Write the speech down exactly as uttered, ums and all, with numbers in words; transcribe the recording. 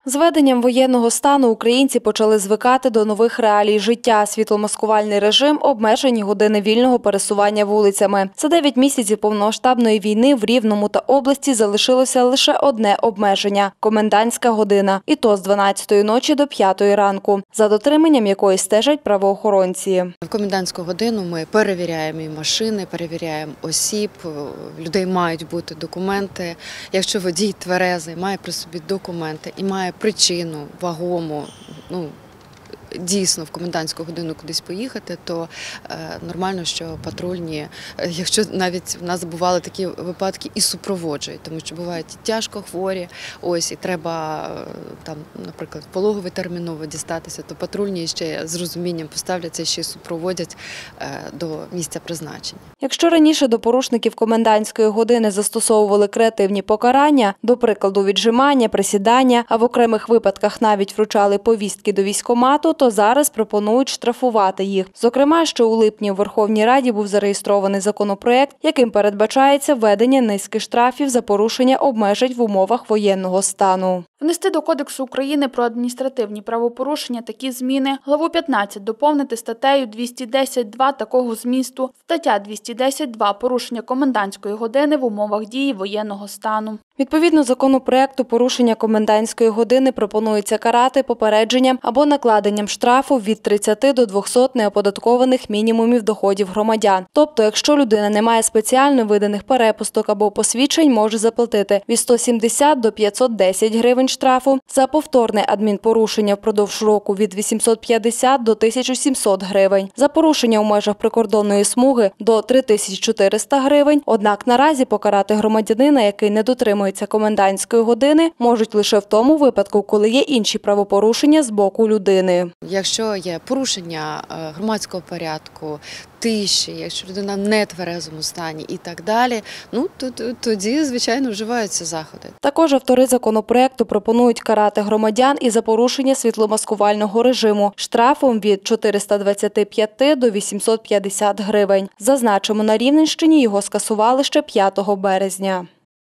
З введенням воєнного стану українці почали звикати до нових реалій життя. Світломаскувальний режим, обмежені години вільного пересування вулицями. За дев'ять місяців повномасштабної війни в Рівному та області залишилося лише одне обмеження – комендантська година. І то з дванадцятої ночі до п'ятої ранку, за дотриманням якої стежать правоохоронці. В комендантську годину ми перевіряємо і машини, перевіряємо осіб, в людей мають бути документи. Якщо водій тверезий, має при собі документи і має причину вагому, ну, дійсно в комендантську годину кудись поїхати, то е, нормально, що патрульні, е, якщо навіть в нас бували такі випадки, і супроводжують, тому що бувають і тяжко хворі, ось, і треба, е, там, наприклад, в пологовий терміново дістатися, то патрульні ще з розумінням поставляться і ще й супроводять е, до місця призначення. Якщо раніше до порушників комендантської години застосовували креативні покарання, до прикладу віджимання, присідання, а в окремих випадках навіть вручали повістки до військкомату, то зараз пропонують штрафувати їх. Зокрема, ще у липні у Верховній Раді був зареєстрований законопроект, яким передбачається введення низки штрафів за порушення обмежень в умовах воєнного стану. Внести до Кодексу України про адміністративні правопорушення такі зміни. Главу п'ятнадцять доповнити статтею двісті десять два такого змісту. Стаття двісті десять два порушення комендантської години в умовах дії воєнного стану. Відповідно законопроекту, порушення комендантської години пропонується карати попередженням або накладенням штрафу від тридцяти до двохсот неоподаткованих мінімумів доходів громадян. Тобто, якщо людина не має спеціально виданих перепусток або посвідчень, може заплатити від ста сімдесяти до п'ятсот десять гривень штрафу, за повторне адмінпорушення впродовж року від вісімсот п'ятдесят до тисячі сімсот гривень, за порушення у межах прикордонної смуги до три тисячі чотириста гривень. Однак наразі покарати громадянина, який не дотримується комендантської години, можуть лише в тому випадку, коли є інші правопорушення з боку людини. Якщо є порушення громадського порядку, тиші, якщо людина в нетверезому стані і так далі, ну тоді, звичайно, вживаються заходи. Також автори законопроекту пропонують карати громадян і за порушення світломаскувального режиму штрафом від чотириста двадцяти п'яти до вісімсот п'ятдесят гривень. Зазначимо, на Рівненщині його скасували ще п'ятого березня.